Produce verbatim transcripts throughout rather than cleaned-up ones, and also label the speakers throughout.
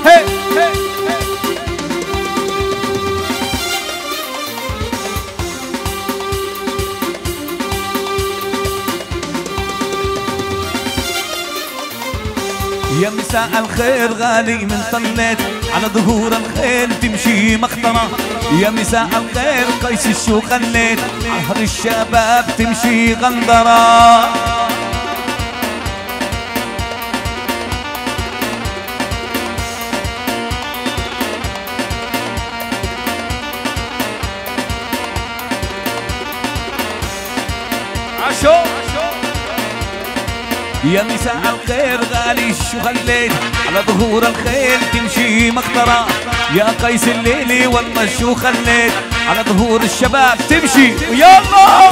Speaker 1: هي هي يا مساء الخير غالي من طلت على ظهور الخيل تمشي مخطرة. يا مساء الخير قيس الشوق خليت عهر الشباب تمشي غندرة. عشو يا مساء الخير غالي شو خليت على ظهور الخيل تمشي مخطرة. يا قيس الليلي والله شو خليت على ظهور الشباب تمشي. يلا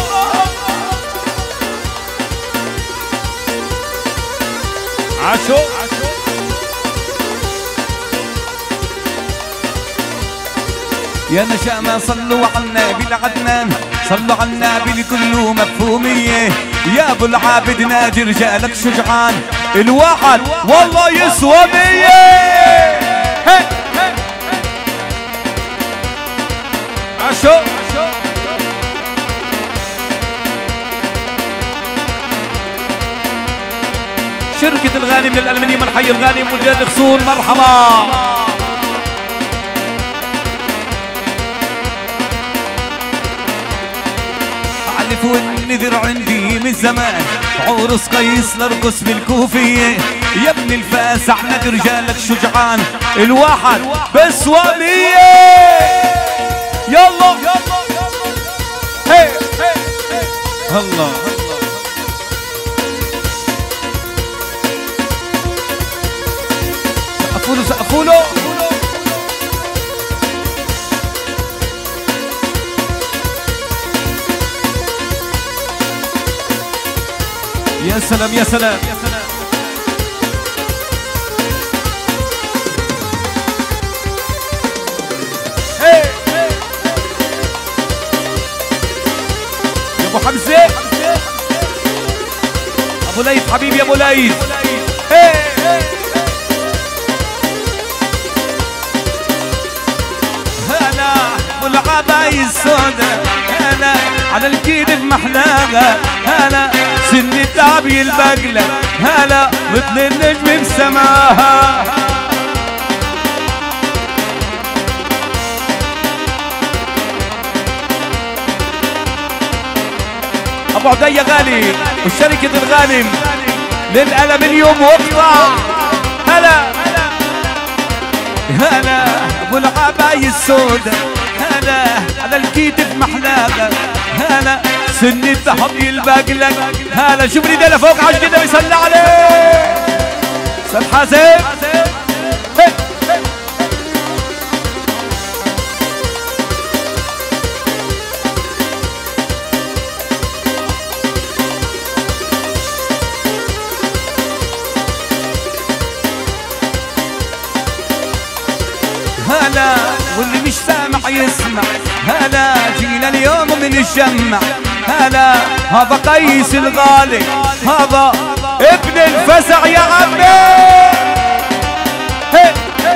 Speaker 1: عشو يا نشامة صلوا على النبي العدنان، صلوا على النبي لكله مفهومية. يا ابو العابد نادي رجالك شجعان، الواحد والله يسوى مية. عشو شركة الغانم للألمنيوم الحي الغانم مجاد خصون مرحبا. والنذر عندي من زمان عرس قيس نرقص بالكوفية. يا ابن الفاس احمد رجالك شجعان، الواحد بس ومية. يلا هي الله سقفوا له سقفوا له. يا سلام يا سلام يا سلام. هي يا ابو حمزه ابو ليث حبيبي يا ابو ليث. هي هلا ابو العباية السوداء، هلا على الكيد بمحلاها، هلا سن التعبي البقلة، هلا مثل النجم بسماها. ابو عدي غالي وشركة الغانم للألمنيوم واقطع. هلا هلا ابو العباية السوداء، هلا على الكيد بمحلاها، هلا سن الذهب يلبقلك، هلا شوف لي ده لفوق عاش كده بيصلي عليه استاذ حازم. هلا واللي مش سامع يسمع، هلا جينا اليوم بنتجمع، هلا هذا قيس الغالي، هذا ابن الفزع يا عمي. هي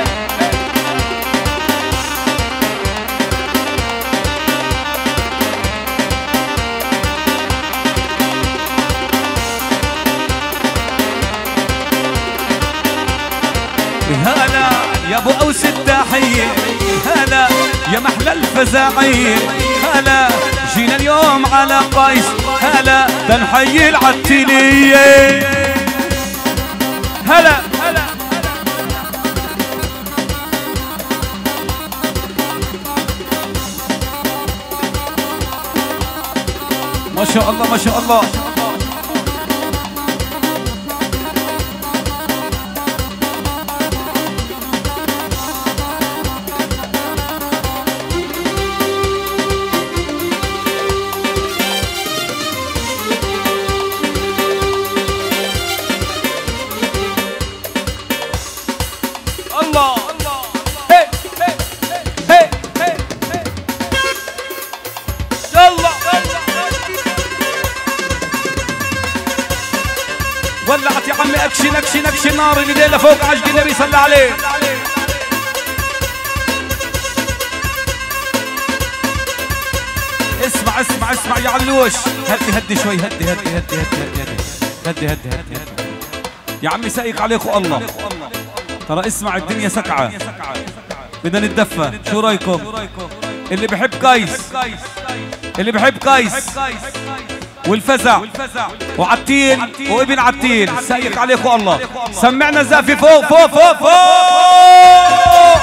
Speaker 1: هلا يا ابو اوس التحيه، هلا يا محلى الفزاعيه، هلا جينا اليوم على قيس، هلا تنحيي العتيليه. هلا هلا ما شاء الله ما شاء الله. الله هي هي هي هي يلا ولعت يا عمي. اكشن اكشن اكشن نار اللي لفوق عشق النبي صلى عليه. اسمع يا علوش. هدي هدي شوي، هدي هدي هدي هدي هدي هدي هدي هدي هدي يا عمي سايق عليكم الله. ترى اسمع الدنيا سكعة، بدنا نتدفى. شو رايكم؟ اللي بحب قيس، اللي بحب قيس والفزع وعتيل وابن عتيل سايق عليكم الله. سمعنا زافي فوق فوق فوق فوق.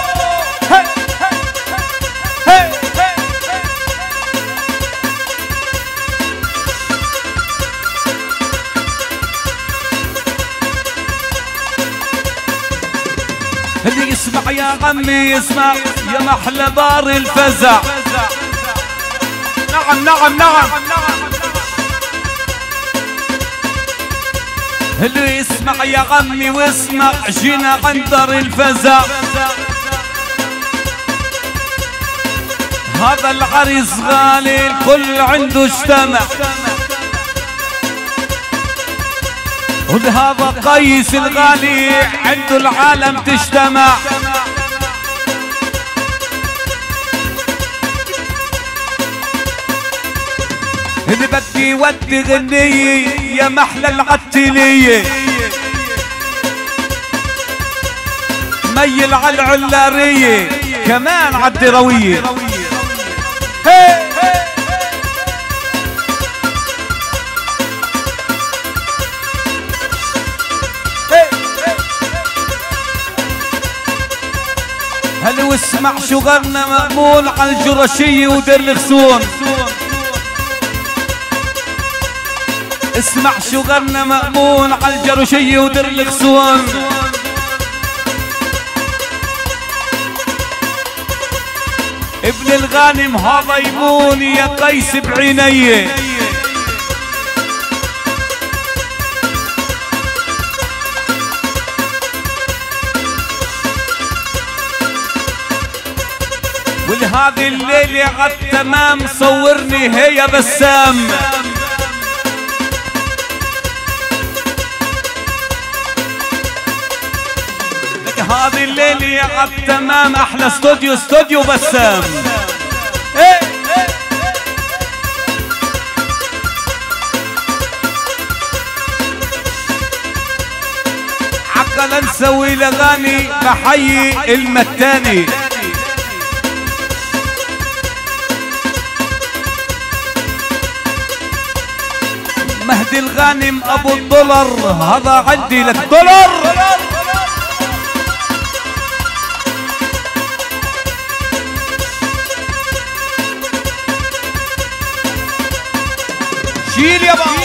Speaker 1: اللي يسمع يا عمي يسمع يا محلى دار الفزع. نعم نعم نعم. اللي يسمع يا عمي واسمع جينا عند دار الفزع. هذا العريس غالي الكل عنده اجتمع. وهذا قيس الغالي عنده العالم تجتمع. اللي بدي ودي غنية يا محلى العتلية. ميل على العلارية كمان عالدروية. هلا واسمع شو غنى مأمون على الجرشية ودير الغصون. اسمع شو غنى مأمون على الجرشية ودير الغصون. ابن الغانم هذا يمون يا قيس بعينيه. ولهذه الليلة عالتمام صورني هي يا بسام. لك هذه الليلة عالتمام أحلى استوديو استوديو بسام. عقلا نسوي لغاني بحيي المتاني. مهدي الغانم ابو الدولار هذا عندي لك دولار. شيل يا بابا.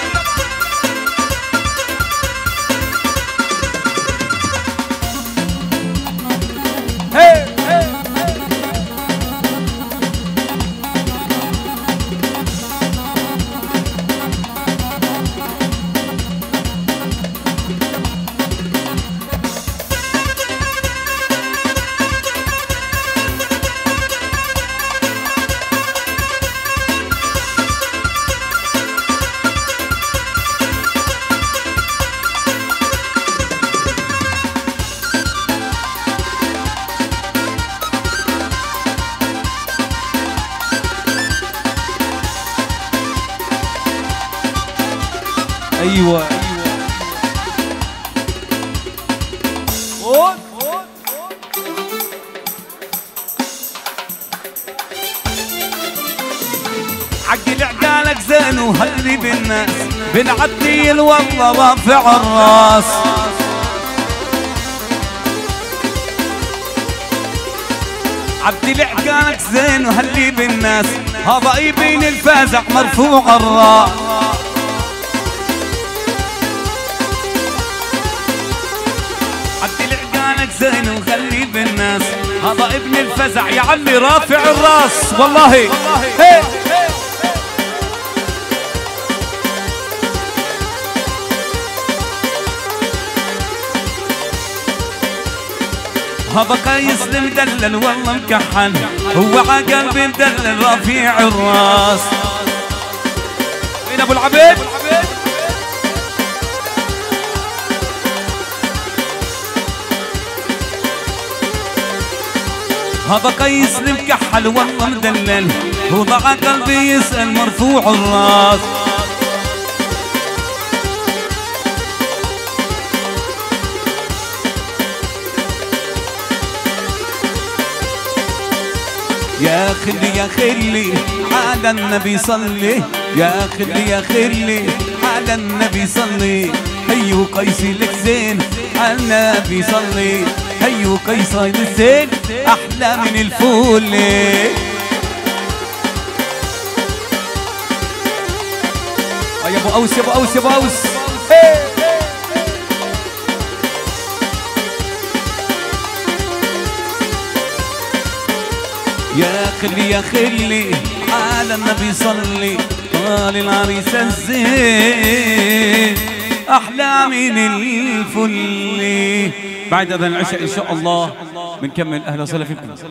Speaker 1: ايوه ايوه. عقل عقالك زين وهلي بالناس بنعدي والله رافع الراس. عدي عقالك زين وهلي بالناس هذا يبين الفازع مرفوع الراس. زين وخلي بالناس هذا ابن الفزع يا عمي رافع الراس والله. هي هذا قيس المدلل والله مكحن هو عقل مدلل رافع الراس. وين ابو العبيد؟ هذا قيس المكحل والله مدلل، وضع قلبي يسأل مرفوع الراس. يا خلي يا خلي على النبي صلي، يا خلي يا خلي على النبي صلي، هيو قيسي لك زين على النبي صلي، هيو قيسي لك زين احلى من الفول. يا ابو اوس يا ابو اوس يا ابو اوس يا خلي يا خلي على النبي صلي، قال العريس الزين احلى من الفل. بعد اذان العشاء ان شاء الله بنكمل. اهلا وسهلا فيكم.